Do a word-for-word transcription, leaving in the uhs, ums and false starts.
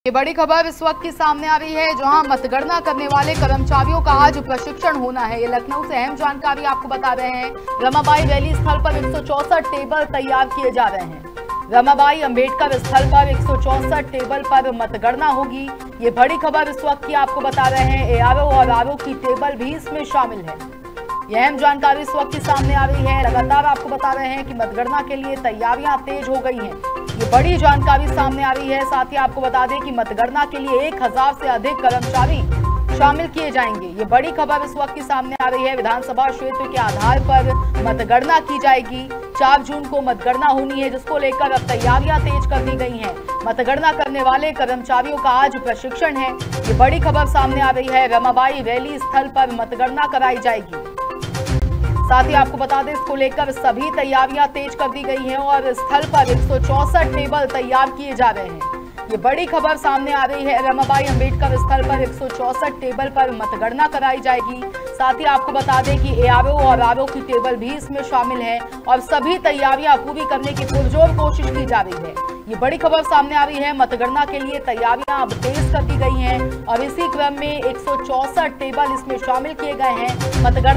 ये बड़ी खबर इस वक्त की सामने आ रही है, जहां मतगणना करने वाले कर्मचारियों का आज प्रशिक्षण होना है। ये लखनऊ से अहम जानकारी आपको बता रहे हैं। रमाबाई रैली स्थल पर एक सौ चौसठ टेबल तैयार किए जा रहे हैं। रमाबाई अंबेडकर स्थल पर एक सौ चौसठ टेबल पर मतगणना होगी। ये बड़ी खबर इस वक्त की आपको बता रहे हैं। एआरओ और आरओ की टेबल भी इसमें शामिल है। यह अहम जानकारी इस वक्त की सामने आ रही है। लगातार आपको बता रहे हैं कि मतगणना के लिए तैयारियां तेज हो गई हैं। ये बड़ी जानकारी सामने आ रही है। साथ ही आपको बता दें कि मतगणना के लिए एक हजार से अधिक कर्मचारी शामिल किए जाएंगे। ये बड़ी खबर इस वक्त की सामने आ रही है। विधानसभा क्षेत्र के आधार पर मतगणना की जाएगी। चार जून को मतगणना होनी है, जिसको लेकर अब तैयारियां तेज कर दी गई हैं। मतगणना करने वाले कर्मचारियों का आज प्रशिक्षण है। ये बड़ी खबर सामने आ रही है। रमाबाई रैली स्थल पर मतगणना कराई जाएगी। साथ ही आपको बता दें, इसको लेकर सभी तैयारियां तेज कर दी गई हैं और स्थल पर एक सौ चौसठ टेबल तैयार किए जा रहे हैं। ये बड़ी खबर सामने आ रही है। रमाबाई अंबेडकर स्थल पर एक सौ चौसठ टेबल पर मतगणना कराई जाएगी। साथ ही आपको बता दें कि एआरओ और आरओ की टेबल भी इसमें शामिल है और सभी तैयारियां पूरी करने की पुरजोर कोशिश की जा रही है। ये बड़ी खबर सामने आ रही है। मतगणना के लिए तैयारियां अब तेज कर दी गई हैं और इसी क्रम में एक सौ चौसठ टेबल इसमें शामिल किए गए हैं। मतगणना